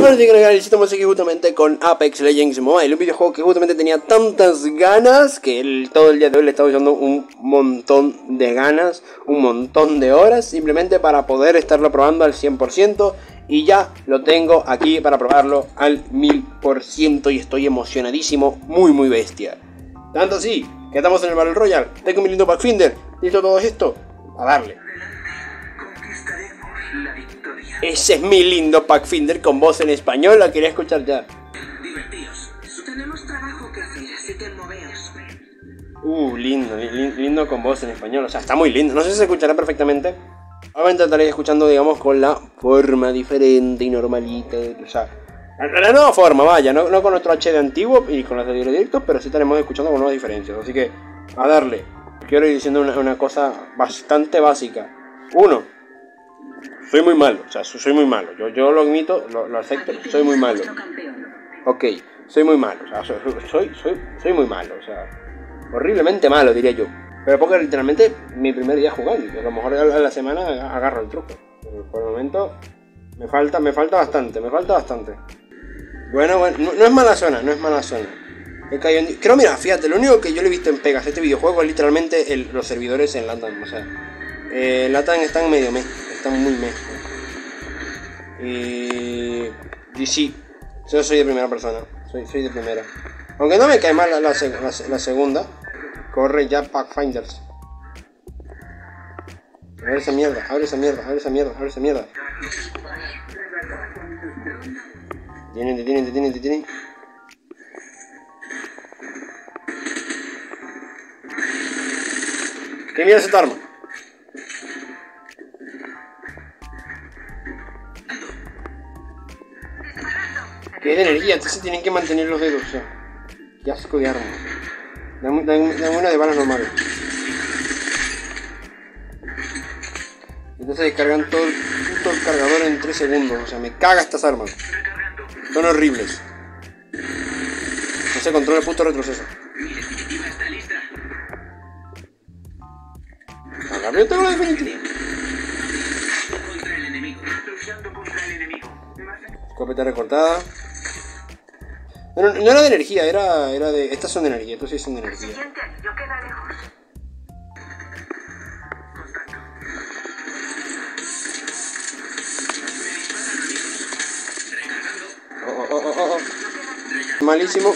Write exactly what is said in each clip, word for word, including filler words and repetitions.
Bueno, estamos aquí justamente con Apex Legends Mobile, un videojuego que justamente tenía tantas ganas que el, todo el día de hoy le estaba echando un montón de ganas, un montón de horas, simplemente para poder estarlo probando al cien por ciento. Y ya lo tengo aquí para probarlo al mil por ciento y estoy emocionadísimo, muy muy bestia. Tanto así, que estamos en el Battle Royale, tengo mi lindo Pathfinder, listo todo esto, a darle. Ese es mi lindo Pathfinder con voz en español, la quería escuchar ya. Divertidos. Tenemos trabajo que hacer, así que moveos. Uh, lindo, li lindo con voz en español, o sea, está muy lindo, no sé si se escuchará perfectamente. Obviamente estaré escuchando, digamos, con la forma diferente y normalita, o sea, la, la nueva forma, vaya, no, no con nuestro H D antiguo y con los de directos, pero sí estaremos escuchando con nuevas diferencias, así que, a darle. Quiero ir diciendo una, una cosa bastante básica. Uno, soy muy malo, o sea, soy muy malo, yo, yo lo admito, lo, lo acepto, soy muy malo. Ok, soy muy malo, o sea, soy, soy, soy, soy muy malo, o sea, horriblemente malo, diría yo. Pero porque literalmente mi primer día jugando, a lo mejor a la semana agarro el truco. Pero por el momento me falta, me falta bastante, me falta bastante. Bueno, bueno, no, no es mala zona, no es mala zona. He caído en... Creo, mira, fíjate, lo único que yo le he visto en pegas a este videojuego es literalmente el, los servidores en LATAM, o sea, eh, LATAM están medio meh, están muy meh. Y... y sí, yo soy de primera persona, soy, soy de primera. Aunque no me cae mal la, la, la, la segunda. Corre ya, Pathfinders. Abre esa mierda, abre esa mierda, abre esa mierda, abre esa mierda. Tienen, te tienen, te tienen, te tienen. ¿Qué mierda es esta arma? Que es de energía, entonces tienen que mantener los dedos, o sea. Qué asco de arma. Dame, dame, dame una de balas normales. Entonces descargan todo el puto cargador en tres segundos. O sea, me caga estas armas. Son horribles. No se controla el puto retroceso. Ahora yo tengo la definitiva. Escopeta recortada. No, no era de energía, era, era de... Estas son de energía, estos sí son de energía. Oh, oh, oh, oh, oh. Malísimo.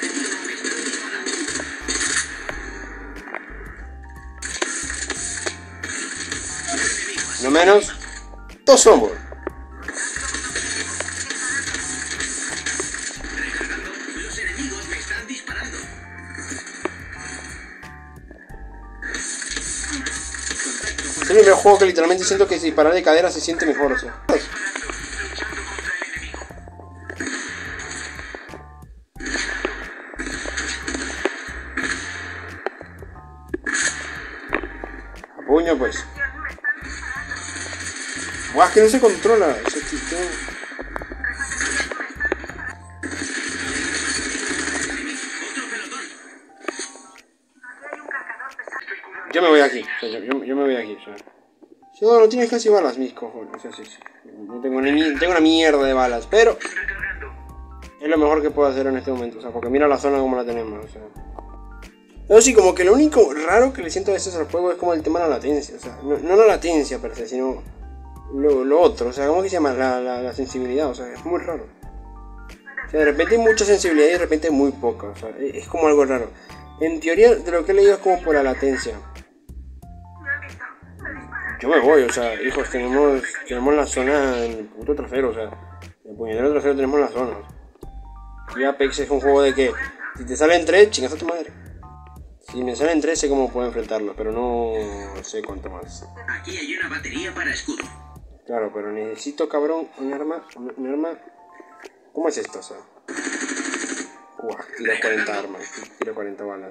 No menos. Dos somos. Es el primer juego que literalmente siento que si parar de cadera se siente mejor, o sea. A puño, pues. Guau, es que no se controla ese sistema. Yo me voy aquí, o sea, yo, yo, yo me voy aquí, o sea. Yo no tienes casi balas, mis cojones, o sea, sí, sí. No tengo, ni, tengo una mierda de balas, pero es lo mejor que puedo hacer en este momento, o sea, porque mira la zona como la tenemos, o sea. Pero sí, como que lo único raro que le siento a veces al juego es como el tema de la latencia, o sea, no, no la latencia per se, sino lo, lo otro, o sea, ¿cómo que se llama? La, la, la sensibilidad, o sea, es muy raro. O sea, de repente hay mucha sensibilidad y de repente hay muy poca, o sea, es como algo raro. En teoría, de lo que he leído es como por la latencia. Yo me voy, o sea, hijos, tenemos, tenemos la zona en el puto trasero, o sea, en el puñetero trasero tenemos la zona. Y Apex es un juego de que, si te salen tres, chingas a tu madre. Si me salen tres, sé cómo puedo enfrentarlo, pero no sé cuánto más. Aquí hay una batería para escudo. Claro, pero necesito, cabrón, un arma, un arma... ¿Cómo es esto, o sea? Uah, tiro cuarenta armas, tiro cuarenta balas.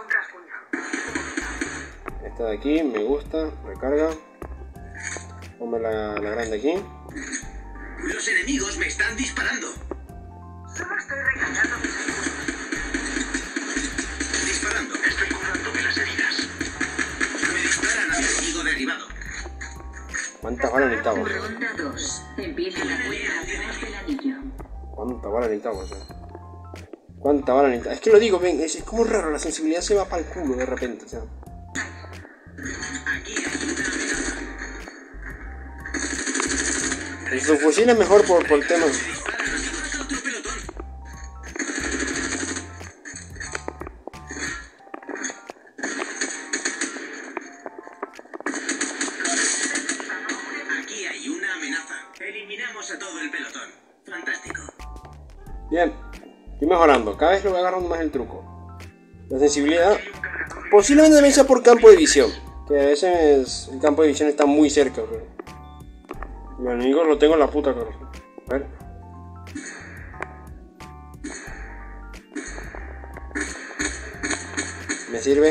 Esta de aquí, me gusta, recarga. Ponme la, la grande aquí. Los enemigos me están disparando. Solo estoy recargando mis heridas. Disparando. Estoy curándome las heridas. Me disparan a mi enemigo derribado. ¿Cuántas balas necesitamos? Ronda dos. Empieza la vuelta atrás del anillo. ¿Cuánta bala necesitamos? Eh? ¿Cuánta bala necesitamos? Es que lo digo, ven, es, es como raro, la sensibilidad se va para el culo de repente, o sea. Su fusil es mejor por, por temas. Aquí hay una amenaza. Eliminamos a todo el pelotón. Fantástico. Bien, estoy mejorando, cada vez lo voy agarrando más el truco. La sensibilidad posiblemente también sea por campo de visión, que a veces el campo de visión está muy cerca, pero los enemigos lo tengo en la puta cara. A ver. Me sirve.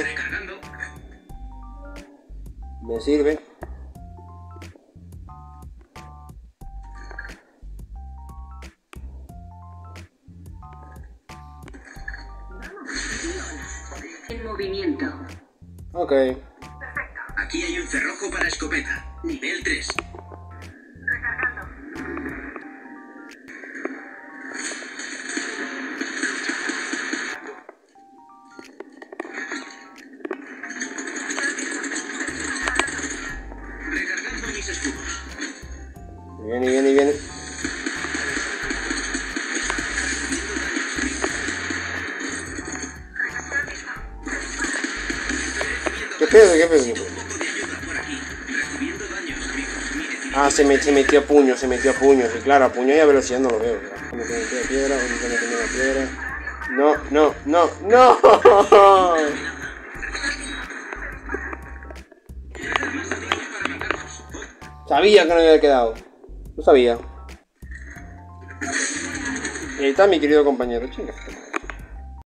Me sirve. En movimiento. Ok. Aquí hay un cerrojo para escopeta. Nivel tres. Recargando. Recargando mis escudos. Viene, viene, viene. ¿Qué pedo? ¿Qué pedo? ¿Qué pedo? Ah, se, met, se metió a puño, se metió a puño. Sí, claro, a puño y a velocidad no lo veo. Como que metió de piedra, como que metió de piedra. No, no, no, no. Sabía que no había quedado. No sabía. Y ahí está mi querido compañero, chinga.